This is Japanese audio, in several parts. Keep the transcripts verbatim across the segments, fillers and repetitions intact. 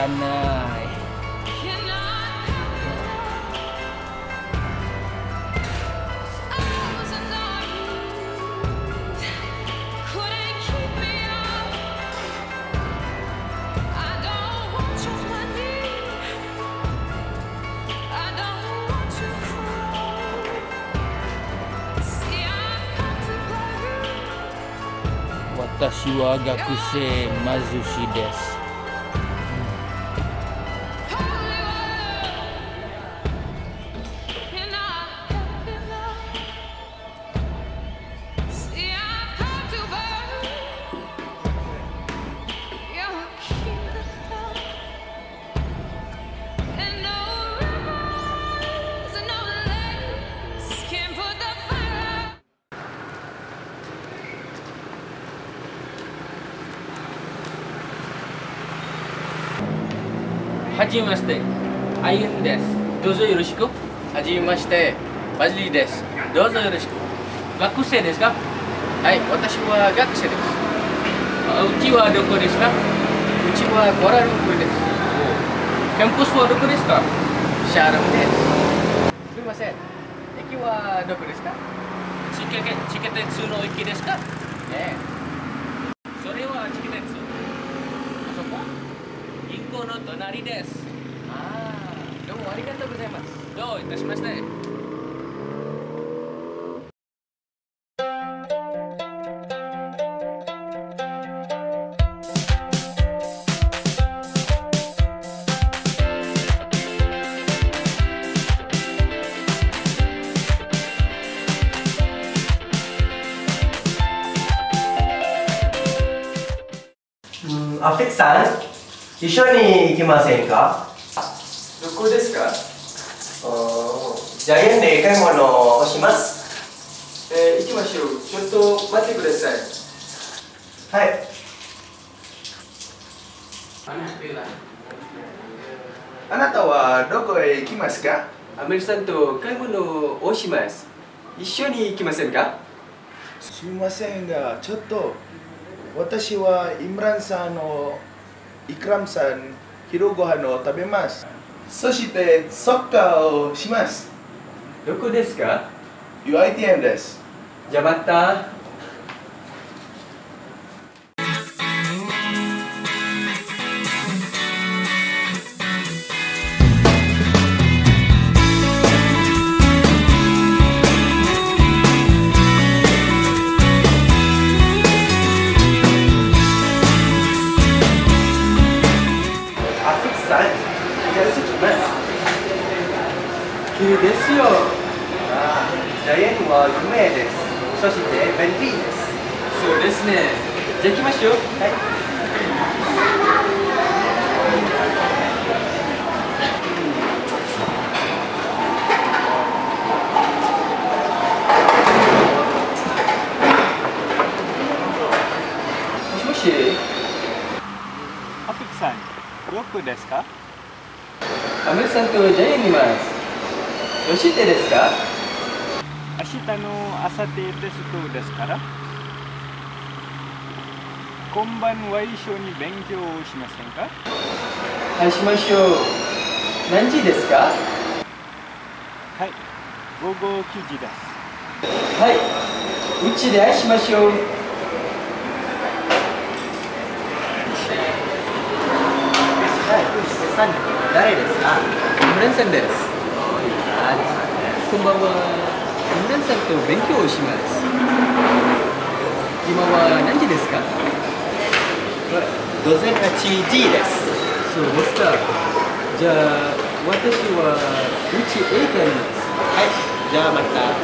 ない。私は学生貧しいです。 はじめまして、アイエンです。どうぞよろしく。 はじめまして、バジリーです。どうぞよろしく。 学生ですか？ はい、私は学生です。 うちはどこですか？ うちはコラルンプールです。 キャンパスはどこですか？ シャーロンです。すみません。駅はどこですか？ 地下地下鉄の駅ですか？ ええ。 それは地下鉄。 あそこ？ 銀行の隣です。 ああ、どうもありがとうございます。 どういたしまして。 アフィクさん、一緒に行きませんか？ どこですか？ ジャイアンで買い物をします。 えー、行きましょう。ちょっと待ってください。 はい。 あなたはどこへ行きますか？ アメリさんと買い物をします。一緒に行きませんか？ すみませんが、ちょっと私はイムランさんのイクラムさん、昼ご飯を食べます。そしてサッカーをします。 どこですか？ ユーアイティーエム です。 じゃあまた。 急ですよ。ああ、ジャイアンは有名です。そして便利です。 そうですね。じゃあ行きましょう。はい。もしもし。 アフィクさん、どこですか？ アメリさんとジャイアンにいます。どうしてですか？ 明日の朝定テストですから。今晩は一緒に勉強をしませんか？ はい、しましょう。何時ですか？ はい、午後くじです。 はい、うちで会いしましょう。 はい、さん、誰ですか？ イムランさんです。こんばんは。イムランさんと勉強をします。今は何時ですか？ 午前はちじです。 そうですか。じゃあ私はうちへ帰ります。 はい、じゃあまた。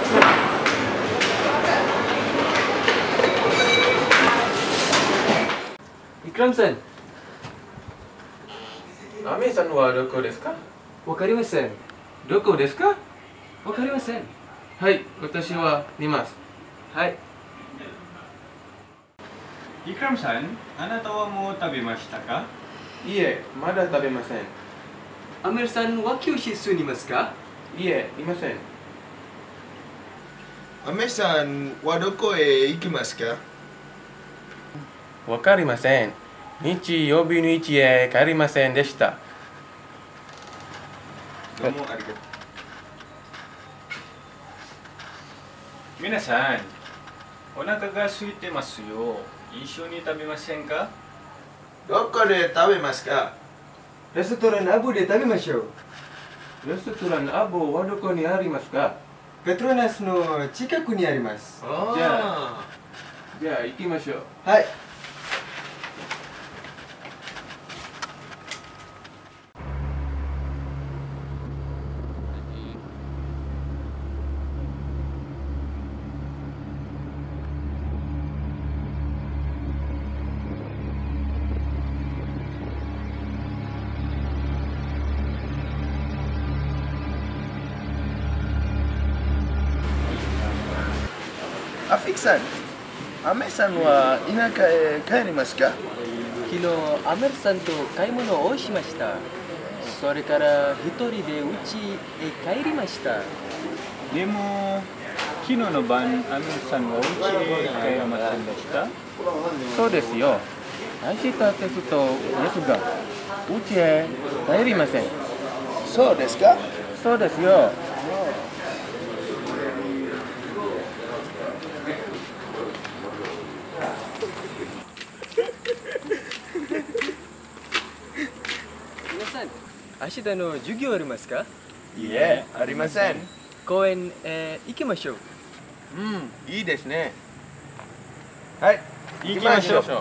イクラムさん。 アメさんはどこですか？ わかりません。 どこですか？ わかりません。 はい、私はいます。 はい。 イクラムさん、あなたはもう食べましたか？ いえ、まだ食べません。 アメリさんは教室にいますか？ いえ、いません。 アメさんはどこへ行きますか？ わかりません。 日曜日の市へ帰りませんでした。どうもありがとう。 皆さん、お腹が空いてますよ。一緒に食べませんか？ どこで食べますか？ レストランアボで食べましょう。 レストランアボはどこにありますか？ ペトロナスの近くにあります。 じゃあ、じゃあ行きましょう。 はい。 アフィクさん、アメさんは田舎へ帰りますか？ 昨日アメルさんと買い物をしました。それから一人で家へ帰りました。 でも、昨日の晩、アメさんはお家へ帰りませんでした？ そうですよ。明日テストですが、家へ帰りません。 そうですか？ そうですよ。 皆さん、明日の授業ありますか？ いいえ、ありません。 公園へ行きましょう。 うん、いいですね。 はい、 行きましょう。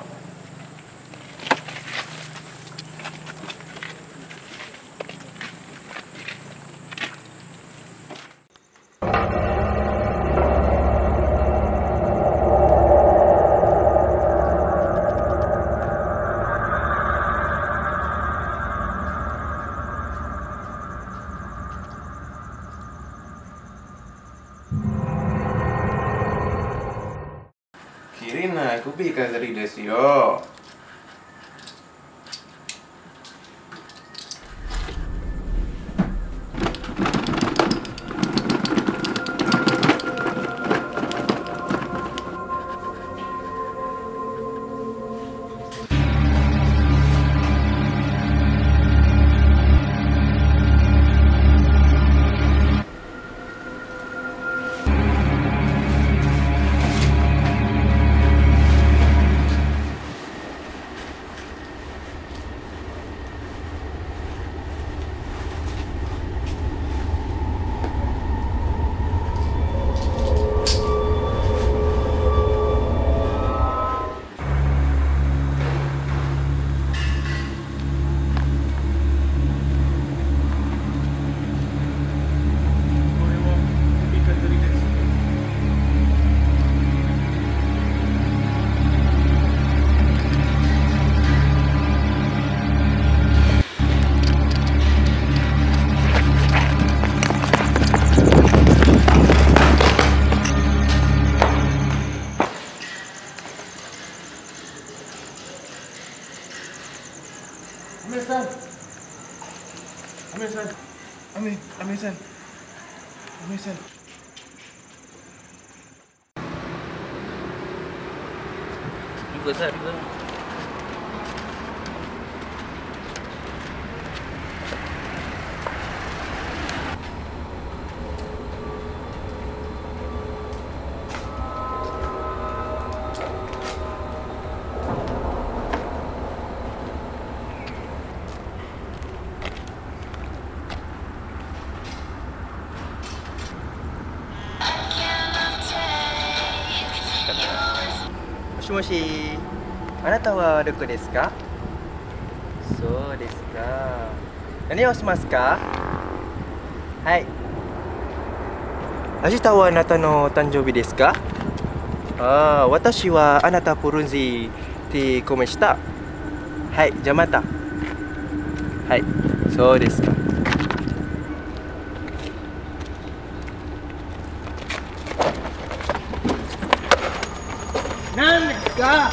きれいな首飾りですよ。 アメさん、アメさん、アメ、アメさん、アメさん。 Juga sah juga. Moshi moshi. あなたはどこですか？そうですか。何をしますか？はい。明日はあなたの誕生日ですか？ああ、私はあなたプルンジティコメした。はい、じゃあまた。はい、そうですか。 何ですか？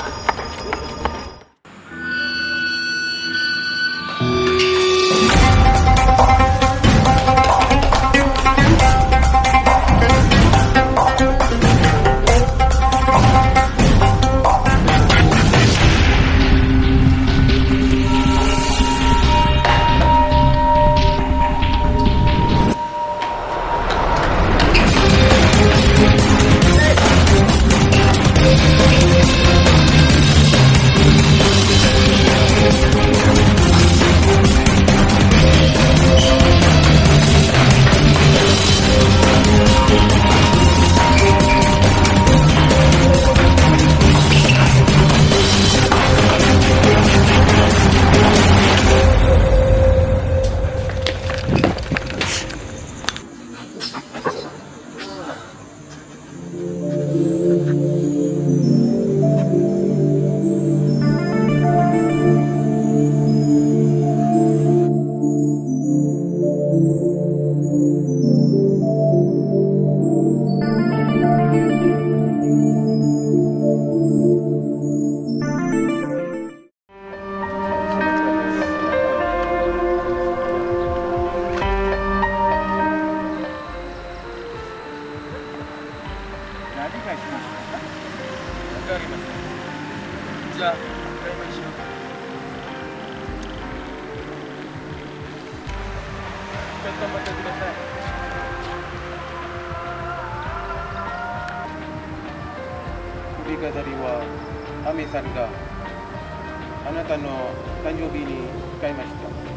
ありません。 じゃあ、 買いましょう。ちょっと待ってください。首飾りはアメさんがあなたの誕生日に買いました。